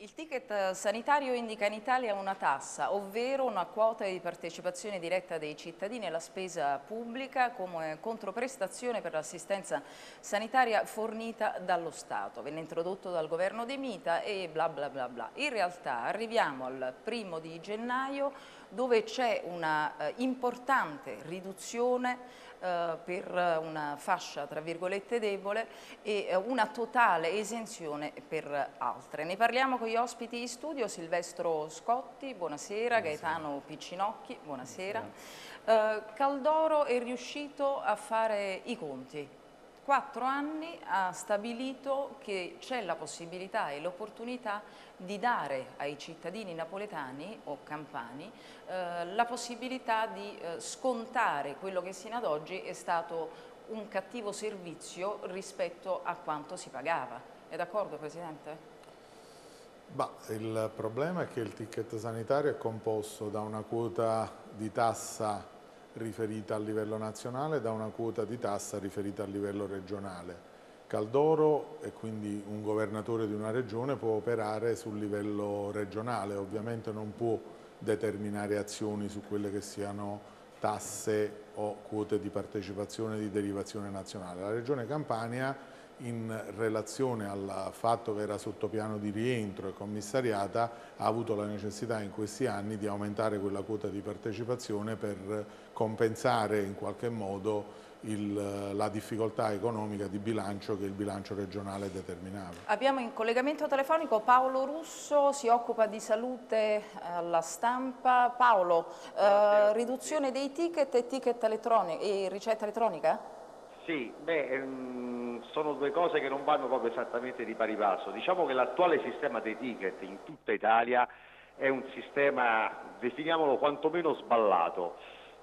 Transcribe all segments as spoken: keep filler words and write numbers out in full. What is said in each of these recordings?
Il ticket sanitario indica in Italia una tassa, ovvero una quota di partecipazione diretta dei cittadini alla spesa pubblica come controprestazione per l'assistenza sanitaria fornita dallo Stato. Venne introdotto dal governo De Mita e bla bla bla bla. In realtà arriviamo al primo di gennaio dove c'è una eh, importante riduzione Uh, per una fascia tra virgolette debole e uh, una totale esenzione per altre. Ne parliamo con gli ospiti in studio: Silvestro Scotti, buonasera, buonasera. Gaetano Piccinocchi, buonasera. buonasera. Uh, Caldoro è riuscito a fare i conti. Quattro anni ha stabilito che c'è la possibilità e l'opportunità di dare ai cittadini napoletani o campani eh, la possibilità di eh, scontare quello che sino ad oggi è stato un cattivo servizio rispetto a quanto si pagava. È d'accordo, Presidente? Bah, il problema è che il ticket sanitario è composto da una quota di tassa riferita a livello nazionale e da una quota di tassa riferita a livello regionale. Caldoro, e quindi un governatore di una regione, può operare sul livello regionale, ovviamente non può determinare azioni su quelle che siano tasse o quote di partecipazione di derivazione nazionale. La Regione Campania, in relazione al fatto che era sotto piano di rientro e commissariata, ha avuto la necessità in questi anni di aumentare quella quota di partecipazione per compensare in qualche modo il, la difficoltà economica di bilancio che il bilancio regionale determinava. Abbiamo in collegamento telefonico Paolo Russo, si occupa di salute alla Stampa. Paolo, eh, riduzione dei ticket e ticket elettronici e ricetta elettronica? Sì, beh, ehm, sono due cose che non vanno proprio esattamente di pari passo. Diciamo che l'attuale sistema dei ticket in tutta Italia è un sistema, definiamolo quantomeno sballato.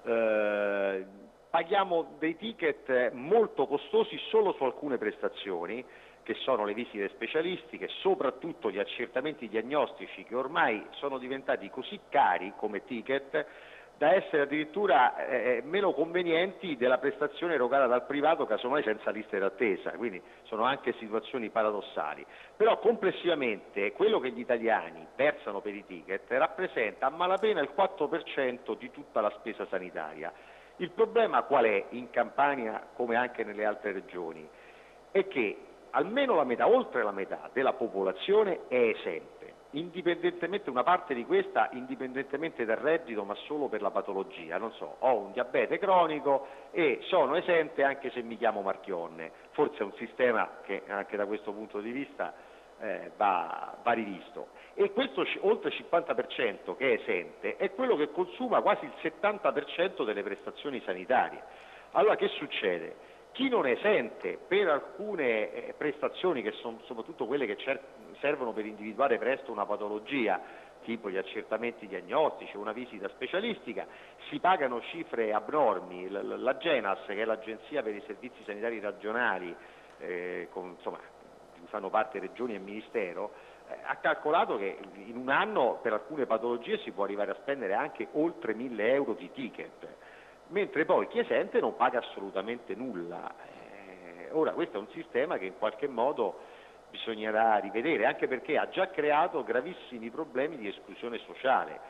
Eh, paghiamo dei ticket molto costosi solo su alcune prestazioni, che sono le visite specialistiche, soprattutto gli accertamenti diagnostici, che ormai sono diventati così cari come ticket da essere addirittura eh, meno convenienti della prestazione erogata dal privato, casomai senza liste d'attesa, quindi sono anche situazioni paradossali. Però complessivamente quello che gli italiani versano per i ticket rappresenta a malapena il quattro per cento di tutta la spesa sanitaria. Il problema qual è in Campania, come anche nelle altre regioni? È che almeno la metà, oltre la metà della popolazione è esente. Indipendentemente, una parte di questa indipendentemente dal reddito, ma solo per la patologia. Non so, ho un diabete cronico e sono esente anche se mi chiamo Marchionne. Forse è un sistema che anche da questo punto di vista eh, va, va rivisto. E questo oltre il cinquanta per cento che è esente è quello che consuma quasi il settanta per cento delle prestazioni sanitarie. Allora che succede? Chi non è esente per alcune eh, prestazioni, che sono soprattutto quelle che servono per individuare presto una patologia, tipo gli accertamenti diagnostici o una visita specialistica, si pagano cifre abnormi. La Genas, che è l'Agenzia per i Servizi Sanitari Regionali, eh, con, insomma, di cui fanno parte regioni e ministero, eh, ha calcolato che in un anno per alcune patologie si può arrivare a spendere anche oltre mille euro di ticket, mentre poi chi è esente non paga assolutamente nulla. Eh, ora questo è un sistema che in qualche modo bisognerà rivedere, anche perché ha già creato gravissimi problemi di esclusione sociale.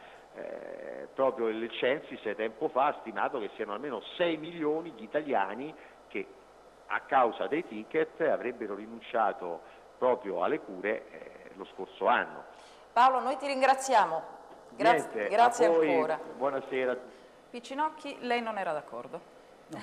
Eh, proprio il Censis tempo fa ha stimato che siano almeno sei milioni di italiani che a causa dei ticket avrebbero rinunciato proprio alle cure eh, lo scorso anno. Paolo, noi ti ringraziamo. Grazie, Niente, grazie a voi, ancora. Buonasera. Piccinocchi, lei non era d'accordo? No,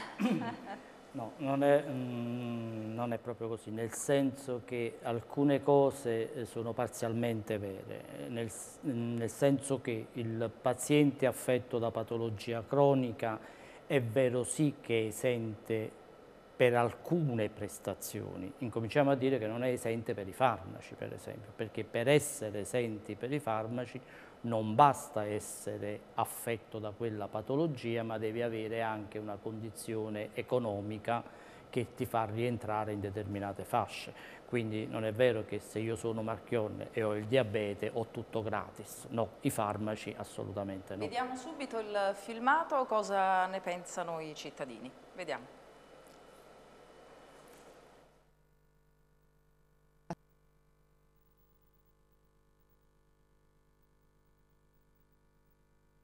no non, è, mm, non è proprio così, nel senso che alcune cose sono parzialmente vere, nel, nel senso che il paziente affetto da patologia cronica è vero sì che è esente per alcune prestazioni. Incominciamo a dire che non è esente per i farmaci, per esempio, perché per essere esenti per i farmaci non basta essere affetto da quella patologia, ma devi avere anche una condizione economica che ti fa rientrare in determinate fasce. Quindi non è vero che se io sono Marchionne e ho il diabete ho tutto gratis. No, i farmaci assolutamente no. Vediamo subito il filmato, cosa ne pensano i cittadini. Vediamo.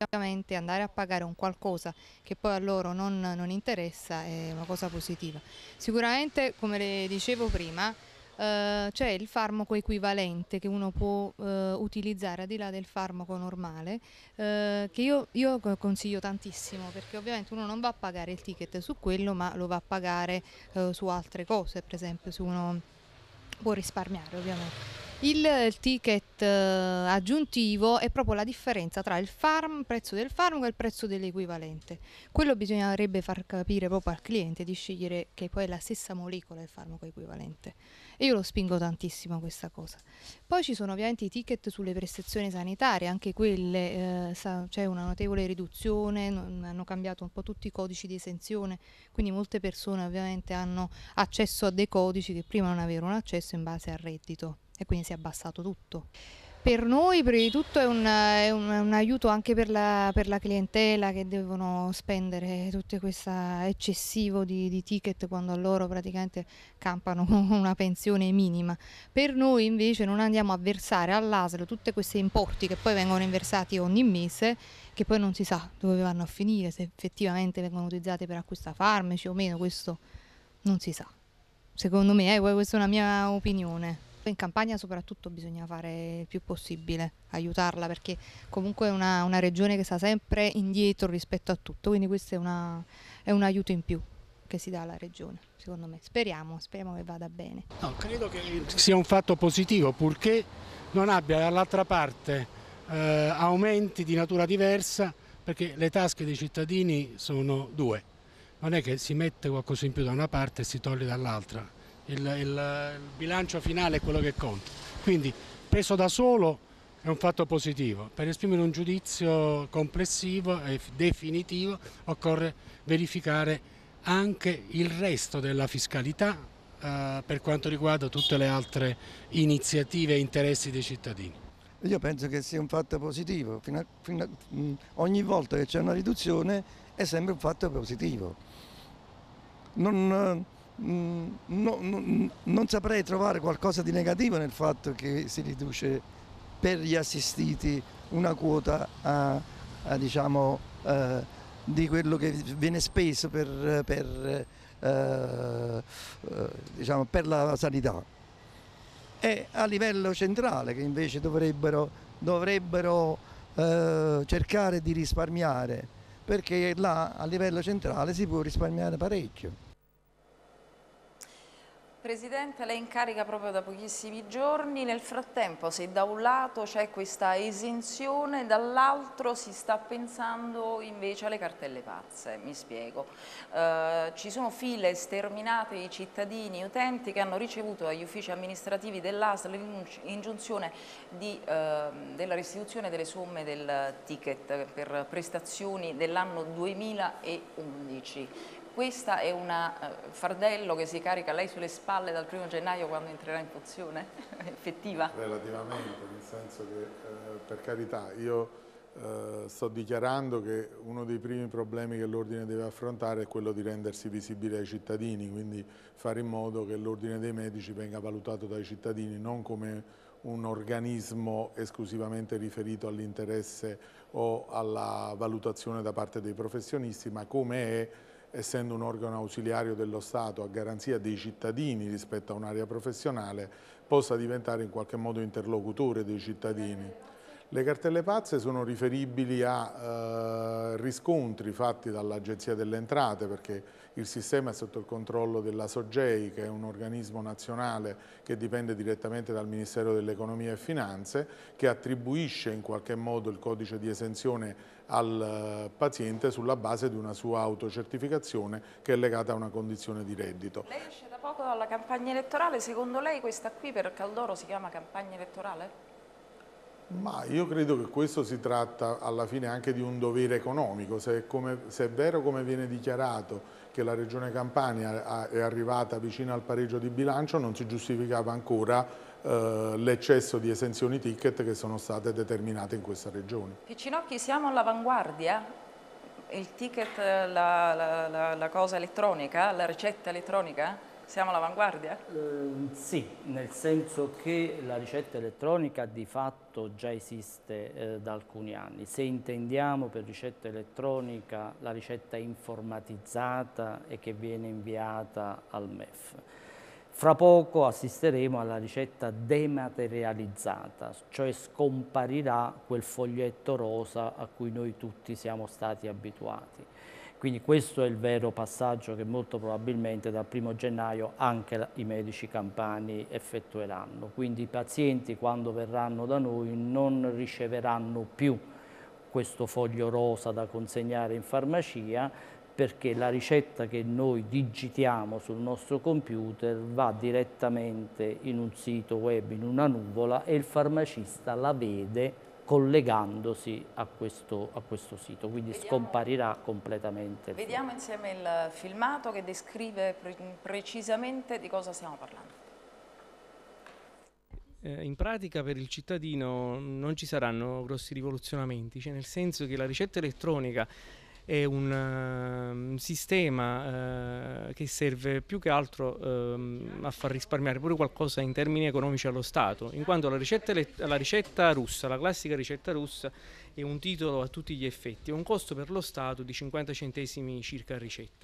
ovviamente andare a pagare un qualcosa che poi a loro non, non interessa è una cosa positiva. Sicuramente, come le dicevo prima, Uh, c'è il farmaco equivalente che uno può uh, utilizzare al di là del farmaco normale, uh, che io, io consiglio tantissimo, perché ovviamente uno non va a pagare il ticket su quello, ma lo va a pagare uh, su altre cose, per esempio se uno può risparmiare ovviamente. Il, il ticket uh, aggiuntivo è proprio la differenza tra il farm, prezzo del farmaco e il prezzo dell'equivalente. Quello bisognerebbe far capire proprio al cliente di scegliere che poi è la stessa molecola il farmaco equivalente. E io lo spingo tantissimo a questa cosa. Poi ci sono ovviamente i ticket sulle prestazioni sanitarie, anche quelle eh, c'è una notevole riduzione, non, hanno cambiato un po' tutti i codici di esenzione, quindi molte persone ovviamente hanno accesso a dei codici che prima non avevano accesso in base al reddito e quindi si è abbassato tutto. Per noi prima di tutto è un, è un, un aiuto anche per la, per la clientela che devono spendere tutto questo eccessivo di, di ticket quando loro praticamente campano con una pensione minima. Per noi invece non andiamo a versare all'A S L tutti questi importi che poi vengono inversati ogni mese, che poi non si sa dove vanno a finire, se effettivamente vengono utilizzati per acquistare farmaci o meno, questo non si sa. Secondo me, eh, questa è una mia opinione. In campagna soprattutto bisogna fare il più possibile, aiutarla, perché comunque è una, una regione che sta sempre indietro rispetto a tutto, quindi questo è, una, è un aiuto in più che si dà alla regione, secondo me. Speriamo, speriamo che vada bene. No, credo che sia un fatto positivo, purché non abbia dall'altra parte eh, aumenti di natura diversa, perché le tasche dei cittadini sono due, non è che si mette qualcosa in più da una parte e si toglie dall'altra. Il, il, il bilancio finale è quello che conta, quindi preso da solo è un fatto positivo. Per esprimere un giudizio complessivo e definitivo occorre verificare anche il resto della fiscalità eh, per quanto riguarda tutte le altre iniziative e interessi dei cittadini. Io penso che sia un fatto positivo, fino a, fino a, mh, ogni volta che c'è una riduzione è sempre un fatto positivo. Non, No, no, non saprei trovare qualcosa di negativo nel fatto che si riduce per gli assistiti una quota a, a, diciamo, eh, di quello che viene speso per, per, eh, diciamo, per la sanità. E a livello centrale, che invece dovrebbero, dovrebbero eh, cercare di risparmiare, perché là a livello centrale si può risparmiare parecchio. Presidente, lei incarica proprio da pochissimi giorni, nel frattempo se da un lato c'è questa esenzione, dall'altro si sta pensando invece alle cartelle pazze, mi spiego. Eh, ci sono file sterminate di cittadini, utenti che hanno ricevuto dagli uffici amministrativi dell'A S L l'ingiunzione di, eh, della restituzione delle somme del ticket per prestazioni dell'anno duemilaundici. Questa è un uh, fardello che si carica lei sulle spalle dal primo gennaio quando entrerà in funzione effettiva? Relativamente, nel senso che eh, per carità io eh, sto dichiarando che uno dei primi problemi che l'Ordine deve affrontare è quello di rendersi visibile ai cittadini, quindi fare in modo che l'Ordine dei Medici venga valutato dai cittadini non come un organismo esclusivamente riferito all'interesse o alla valutazione da parte dei professionisti, ma come è, essendo un organo ausiliario dello Stato a garanzia dei cittadini rispetto a un'area professionale, possa diventare in qualche modo interlocutore dei cittadini. Le cartelle pazze sono riferibili a eh, riscontri fatti dall'Agenzia delle Entrate, perché il sistema è sotto il controllo della SOGEI, che è un organismo nazionale che dipende direttamente dal Ministero dell'Economia e Finanze, che attribuisce in qualche modo il codice di esenzione al paziente sulla base di una sua autocertificazione che è legata a una condizione di reddito. Lei esce da poco dalla campagna elettorale, secondo lei questa qui per Caldoro si chiama campagna elettorale? Ma io credo che questo si tratta alla fine anche di un dovere economico. Se è, come, se è vero come viene dichiarato che la Regione Campania è arrivata vicino al pareggio di bilancio, non si giustificava ancora eh, l'eccesso di esenzioni ticket che sono state determinate in questa regione. Piccinocchi, siamo all'avanguardia? Il ticket, la, la, la, la cosa elettronica, la ricetta elettronica? Siamo all'avanguardia? Eh, sì, nel senso che la ricetta elettronica di fatto già esiste eh, da alcuni anni. Se intendiamo per ricetta elettronica la ricetta informatizzata e che viene inviata al M E F. Fra poco assisteremo alla ricetta dematerializzata, cioè scomparirà quel foglietto rosa a cui noi tutti siamo stati abituati. Quindi questo è il vero passaggio che molto probabilmente dal primo gennaio anche i medici campani effettueranno. Quindi i pazienti quando verranno da noi non riceveranno più questo foglio rosa da consegnare in farmacia, perché la ricetta che noi digitiamo sul nostro computer va direttamente in un sito web, in una nuvola, e il farmacista la vede collegandosi a questo, a questo sito, quindi vediamo, scomparirà completamente. Vediamo insieme il filmato che descrive pre precisamente di cosa stiamo parlando. Eh, in pratica per il cittadino non ci saranno grossi rivoluzionamenti, cioè nel senso che la ricetta elettronica è un uh, sistema uh, che serve più che altro uh, a far risparmiare pure qualcosa in termini economici allo Stato, in quanto la ricetta, la ricetta russa, la classica ricetta russa, è un titolo a tutti gli effetti, ha un costo per lo Stato di cinquanta centesimi circa a ricetta.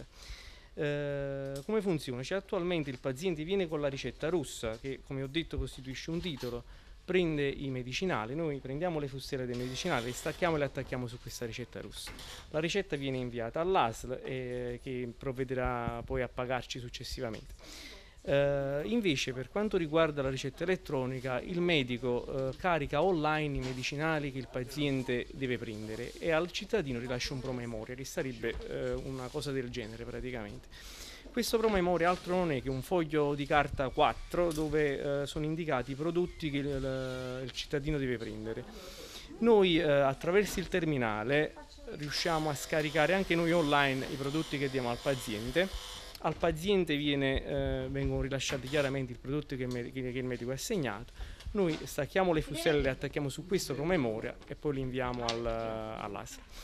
Uh, come funziona? Cioè, attualmente il paziente viene con la ricetta russa, che come ho detto costituisce un titolo, prende i medicinali, noi prendiamo le fustelle dei medicinali, le stacchiamo e le attacchiamo su questa ricetta russa. La ricetta viene inviata all'A S L eh, che provvederà poi a pagarci successivamente. Eh, invece per quanto riguarda la ricetta elettronica, il medico eh, carica online i medicinali che il paziente deve prendere e al cittadino rilascia un promemoria, che sarebbe eh, una cosa del genere praticamente. Questo promemoria altro non è che un foglio di carta quattro dove eh, sono indicati i prodotti che il, il cittadino deve prendere. Noi eh, attraverso il terminale riusciamo a scaricare anche noi online i prodotti che diamo al paziente. Al paziente viene, eh, vengono rilasciati chiaramente i prodotti che, che, che il medico ha assegnato. Noi stacchiamo le fustelle, le attacchiamo su questo promemoria e poi li inviamo al, all'A S L.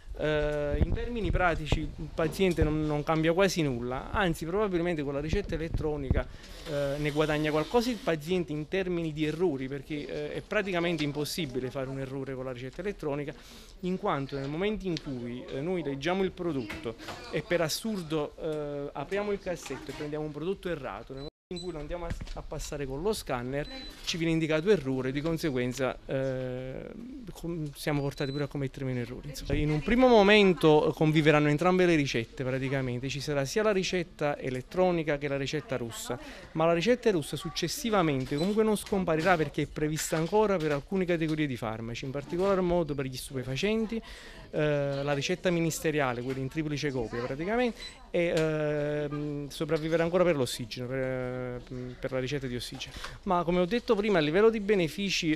Uh, in termini pratici il paziente non, non cambia quasi nulla, anzi probabilmente con la ricetta elettronica uh, ne guadagna qualcosa il paziente in termini di errori, perché uh, è praticamente impossibile fare un errore con la ricetta elettronica, in quanto nel momento in cui uh, noi leggiamo il prodotto e per assurdo uh, apriamo il cassetto e prendiamo un prodotto errato, nel in cui lo andiamo a, a passare con lo scanner ci viene indicato errore, di conseguenza eh, siamo portati pure a commettere meno errori. Insomma. In un primo momento conviveranno entrambe le ricette praticamente, ci sarà sia la ricetta elettronica che la ricetta russa, ma la ricetta russa successivamente comunque non scomparirà perché è prevista ancora per alcune categorie di farmaci, in particolar modo per gli stupefacenti, eh, la ricetta ministeriale, quella in triplice copia praticamente, e eh, sopravviverà ancora per l'ossigeno, per, per la ricetta di ossigeno. Ma come ho detto prima, a livello di benefici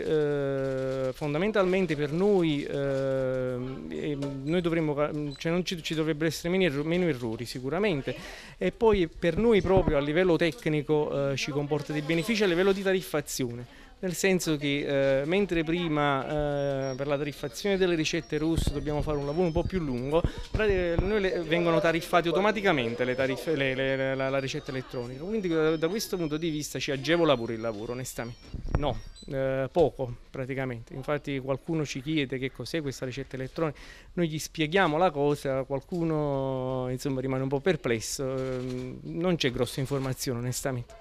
eh, fondamentalmente per noi eh, noi dovremmo, cioè non ci, ci dovrebbero essere meno, meno errori sicuramente, e poi per noi proprio a livello tecnico eh, ci comporta dei benefici a livello di tariffazione. Nel senso che eh, mentre prima eh, per la tariffazione delle ricette russe dobbiamo fare un lavoro un po' più lungo, noi le, vengono tariffati automaticamente le tariffe, le, le, la, la ricetta elettronica, quindi da, da questo punto di vista ci agevola pure il lavoro, onestamente. No, eh, poco praticamente, infatti qualcuno ci chiede che cos'è questa ricetta elettronica, noi gli spieghiamo la cosa, qualcuno insomma rimane un po' perplesso, eh, non c'è grossa informazione onestamente.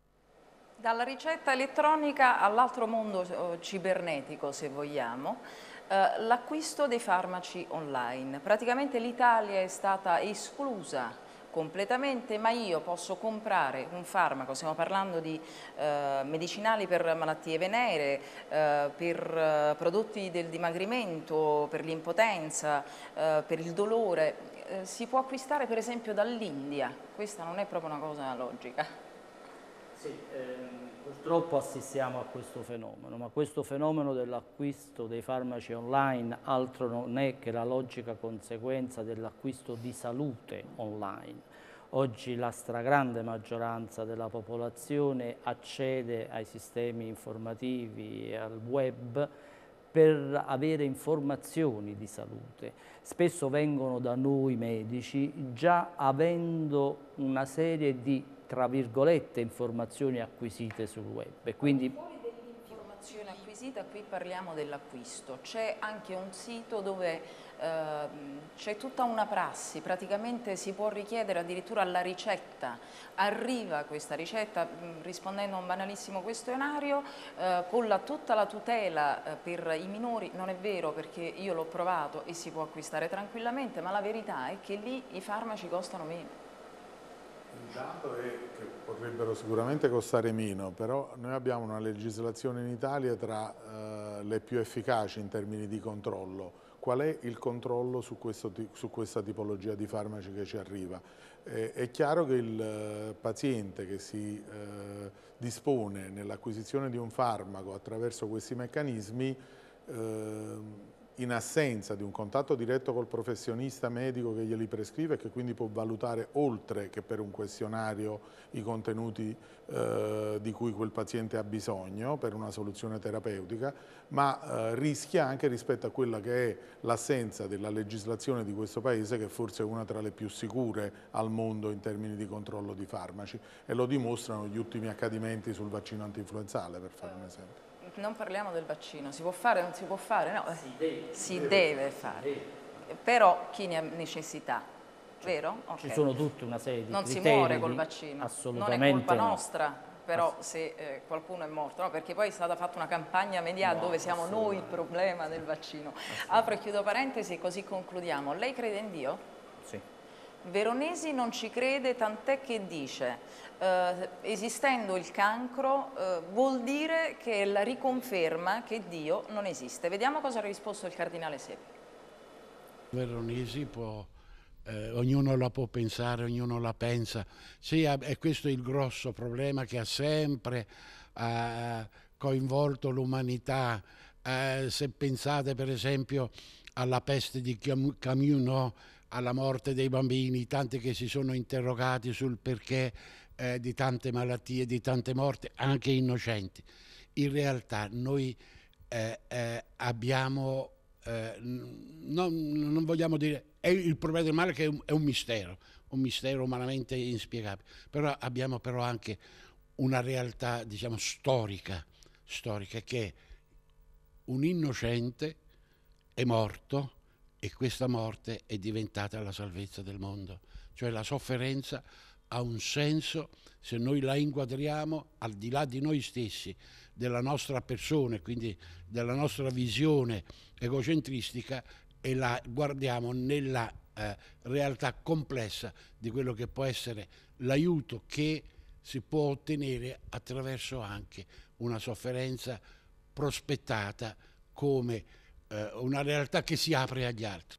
Dalla ricetta elettronica all'altro mondo cibernetico, se vogliamo, eh, l'acquisto dei farmaci online. Praticamente l'Italia è stata esclusa completamente, ma io posso comprare un farmaco, stiamo parlando di eh, medicinali per malattie venere, eh, per eh, prodotti del dimagrimento, per l'impotenza, eh, per il dolore, eh, si può acquistare per esempio dall'India. Questa non è proprio una cosa logica. Sì, ehm, purtroppo assistiamo a questo fenomeno, ma questo fenomeno dell'acquisto dei farmaci online altro non è che la logica conseguenza dell'acquisto di salute online. Oggi la stragrande maggioranza della popolazione accede ai sistemi informativi e al web per avere informazioni di salute. Spesso vengono da noi medici già avendo una serie di tra virgolette, informazioni acquisite sul web. E quindi acquisita, qui parliamo dell'acquisto. C'è anche un sito dove eh, c'è tutta una prassi, praticamente si può richiedere addirittura la ricetta, arriva questa ricetta mh, rispondendo a un banalissimo questionario eh, con la, tutta la tutela eh, per i minori. Non è vero, perché io l'ho provato e si può acquistare tranquillamente, ma la verità è che lì i farmaci costano meno. Il dato è che potrebbero sicuramente costare meno, però noi abbiamo una legislazione in Italia tra eh, le più efficaci in termini di controllo. Qual è il controllo su, questo, su questa tipologia di farmaci che ci arriva? Eh, è chiaro che il eh, paziente che si eh, dispone nell'acquisizione di un farmaco attraverso questi meccanismi, eh, in assenza di un contatto diretto col professionista medico che glieli prescrive e che quindi può valutare oltre che per un questionario i contenuti eh, di cui quel paziente ha bisogno per una soluzione terapeutica, ma eh, rischia anche rispetto a quella che è l'assenza della legislazione di questo paese, che forse è una tra le più sicure al mondo in termini di controllo di farmaci, e lo dimostrano gli ultimi accadimenti sul vaccino antinfluenzale, per fare un esempio. Non parliamo del vaccino, si può fare o non si può fare? No, si deve, si deve, deve fare, deve. Però chi ne ha necessità, vero? Okay. Ci sono tutte una serie di non criteri. Non si muore col vaccino, assolutamente non è colpa no. nostra, però se eh, qualcuno è morto, no? Perché poi è stata fatta una campagna mediatica no, dove siamo noi il problema del vaccino. Apro e chiudo parentesi, così concludiamo. Lei crede in Dio? Sì. Veronesi non ci crede, tant'è che dice, eh, esistendo il cancro, eh, vuol dire che è la riconferma che Dio non esiste. Vediamo cosa ha risposto il cardinale Seppi. Veronesi può, eh, ognuno la può pensare, ognuno la pensa. Sì, e questo è il grosso problema che ha sempre eh, coinvolto l'umanità. Eh, se pensate per esempio alla peste di Camus, no? Alla morte dei bambini, tanti che si sono interrogati sul perché eh, di tante malattie, di tante morti, anche innocenti. In realtà noi eh, eh, abbiamo, eh, non, non vogliamo dire, è il problema del male che è un, è un mistero, un mistero umanamente inspiegabile, però abbiamo però anche una realtà, diciamo, storica, storica, che un innocente è morto, e questa morte è diventata la salvezza del mondo. Cioè la sofferenza ha un senso se noi la inquadriamo al di là di noi stessi, della nostra persona, quindi della nostra visione egocentristica, e la guardiamo nella eh, realtà complessa di quello che può essere l'aiuto che si può ottenere attraverso anche una sofferenza prospettata come una realtà che si apre agli altri.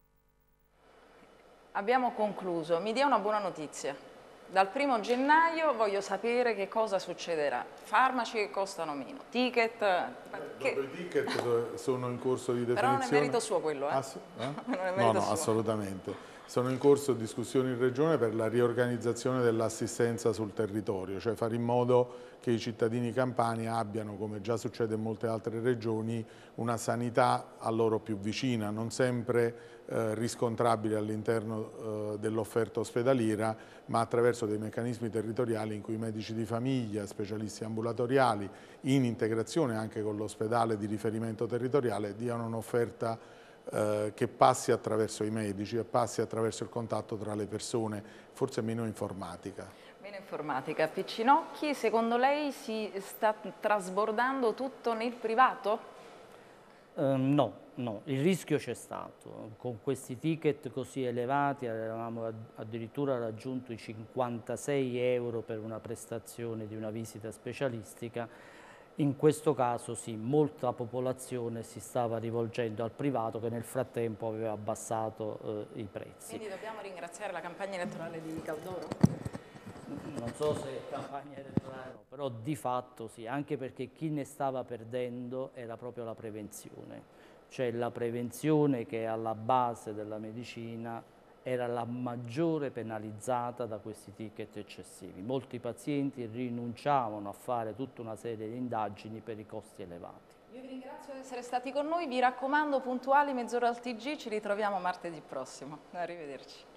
Abbiamo concluso. Mi dia una buona notizia. Dal primo gennaio voglio sapere che cosa succederà. Farmaci che costano meno, ticket... Che... I ticket sono in corso di definizione. Però non è merito suo quello, eh? Ass... eh? non è merito no, no, suo. assolutamente. Sono in corso discussioni in Regione per la riorganizzazione dell'assistenza sul territorio, cioè fare in modo che i cittadini campani abbiano, come già succede in molte altre regioni, una sanità a loro più vicina, non sempre eh, riscontrabile all'interno eh, dell'offerta ospedaliera, ma attraverso dei meccanismi territoriali in cui i medici di famiglia, specialisti ambulatoriali, in integrazione anche con l'ospedale di riferimento territoriale, diano un'offerta Eh, che passi attraverso i medici e passi attraverso il contatto tra le persone, forse meno informatica. Meno informatica. Piccinocchi, secondo lei si sta trasbordando tutto nel privato? Uh, no, no, il rischio c'è stato. Con questi ticket così elevati avevamo addirittura raggiunto i cinquantasei euro per una prestazione di una visita specialistica. In questo caso sì, molta popolazione si stava rivolgendo al privato, che nel frattempo aveva abbassato eh, i prezzi. Quindi dobbiamo ringraziare la campagna elettorale di Caldoro? Non so se campagna elettorale no, però di fatto sì, anche perché chi ne stava perdendo era proprio la prevenzione. Cioè la prevenzione, che è alla base della medicina, era la maggiore penalizzata da questi ticket eccessivi. Molti pazienti rinunciavano a fare tutta una serie di indagini per i costi elevati. Io vi ringrazio di essere stati con noi, vi raccomando puntuali mezz'ora al T G, ci ritroviamo martedì prossimo. Arrivederci.